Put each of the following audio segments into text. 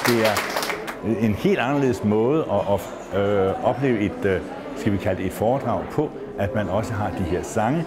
det er en helt anderledes måde at opleve et, skal vi kalde det et foredrag på, at man også har de her sange.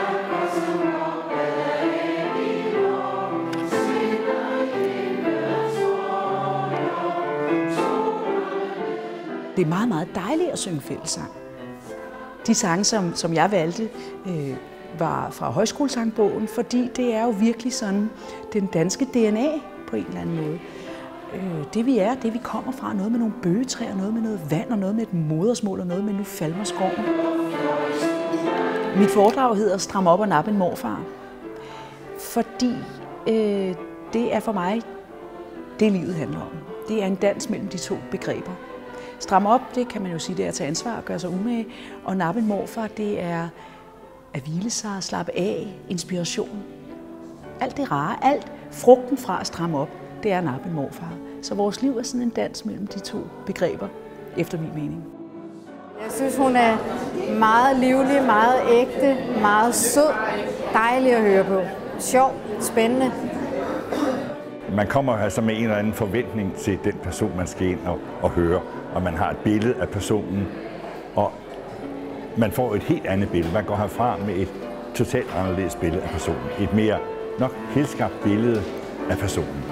Det er meget, meget dejligt at synge fællessang. De sange, som jeg valgte, var fra højskolesangbogen, fordi det er jo virkelig sådan den danske DNA på en eller anden måde. Det vi er, det vi kommer fra, noget med nogle bøgetræer, noget med noget vand og noget med et modersmål og noget med nu falmer skoven. Mit foredrag hedder Stram op og nap en morfar, fordi det er for mig det livet handler om. Det er en dans mellem de to begreber. Stram op, det kan man jo sige, det er at tage ansvar og gøre sig umage, og nappe en morfar, det er at hvile sig, slappe af, inspiration. Alt det rare, alt frugten fra at stramme op, det er at nappe en morfar. Så vores liv er sådan en dans mellem de to begreber, efter min mening. Jeg synes, hun er meget livlig, meget ægte, meget sød, dejlig at høre på. Sjov, spændende. Man kommer altså med en eller anden forventning til den person, man skal ind og høre, og man har et billede af personen, og man får et helt andet billede. Man går herfra med et totalt anderledes billede af personen. Et mere nok helskabt billede af personen.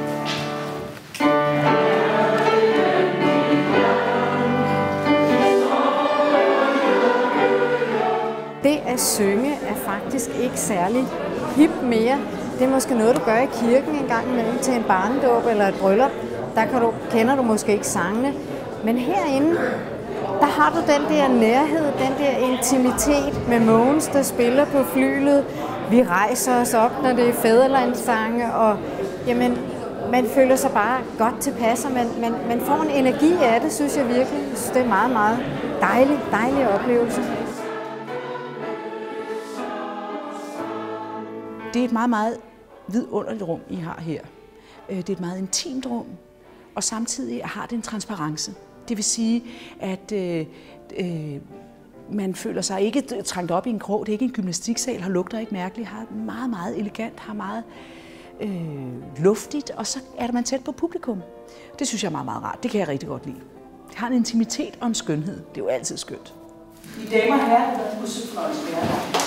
Det at synge er faktisk ikke særlig hip mere. Det er måske noget, du gør i kirken en gang imellem til en barnedåb eller et bryllup. Der kender du måske ikke sangene. Men herinde, der har du den der nærhed, den der intimitet med Mogens, der spiller på flylet. Vi rejser os op, når det er fædrelandssange, og jamen, man føler sig bare godt tilpas, og man får en energi af det, synes jeg virkelig. Jeg synes, det er en meget, meget dejlig oplevelse. Det er et meget, meget vidunderligt rum, I har her. Det er et meget intimt rum, og samtidig har det en transparence. Det vil sige, at man føler sig ikke trængt op i en krog. Det er ikke en gymnastiksal, har lugter ikke mærkeligt, har meget, meget elegant, har meget luftigt, og så er man tæt på publikum. Det synes jeg er meget, meget rart. Det kan jeg rigtig godt lide. Det har en intimitet og en skønhed. Det er jo altid skønt. De damer og herrer, der er musik for os.